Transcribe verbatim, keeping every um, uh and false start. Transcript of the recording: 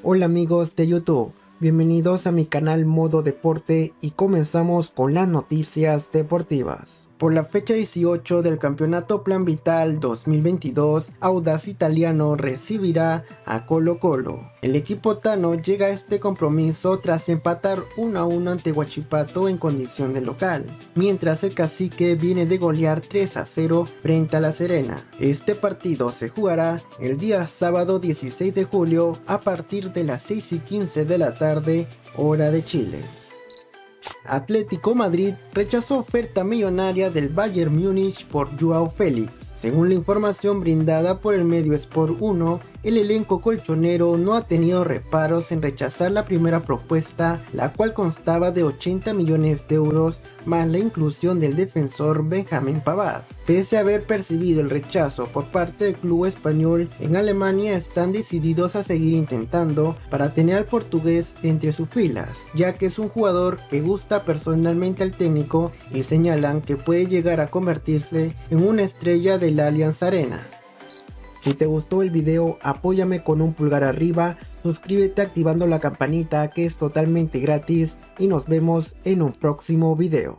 Hola amigos de YouTube, bienvenidos a mi canal Modo Deporte y comenzamos con las noticias deportivas. Por la fecha dieciocho del Campeonato Plan Vital dos mil veintidós, Audax Italiano recibirá a Colo Colo. El equipo tano llega a este compromiso tras empatar uno a uno ante Huachipato en condición de local, mientras el Cacique viene de golear tres a cero frente a La Serena. Este partido se jugará el día sábado dieciséis de julio a partir de las seis y quince de la tarde, hora de Chile. Atlético Madrid rechazó oferta millonaria del Bayern Múnich por Joao Félix. Según la información brindada por el medio Sport uno, el elenco colchonero no ha tenido reparos en rechazar la primera propuesta, la cual constaba de ochenta millones de euros más la inclusión del defensor Benjamín Pavard. Pese a haber percibido el rechazo por parte del club español, en Alemania están decididos a seguir intentando para tener al portugués entre sus filas, ya que es un jugador que gusta personalmente al técnico y señalan que puede llegar a convertirse en una estrella de la Allianz Arena. Si te gustó el video, apóyame con un pulgar arriba, suscríbete activando la campanita que es totalmente gratis y nos vemos en un próximo video.